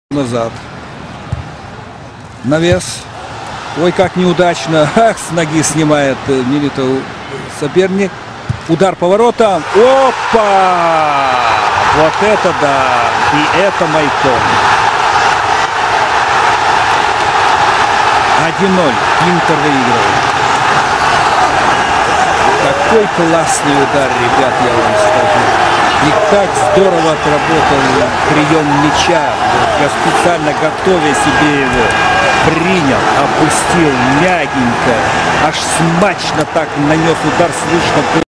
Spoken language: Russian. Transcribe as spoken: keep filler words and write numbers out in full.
Назад. Навес. Ой, как неудачно. Ах, с ноги снимает Милитов соперник. Удар поворотом. Опа! Вот это да! И это Майкон. один ноль. Интер выигрывает. Какой классный удар, ребят, я вам скажу. И как здорово отработал прием мяча. Я специально, готовя себе его, принял, опустил мягенько. Аж смачно так нанес удар, слышно.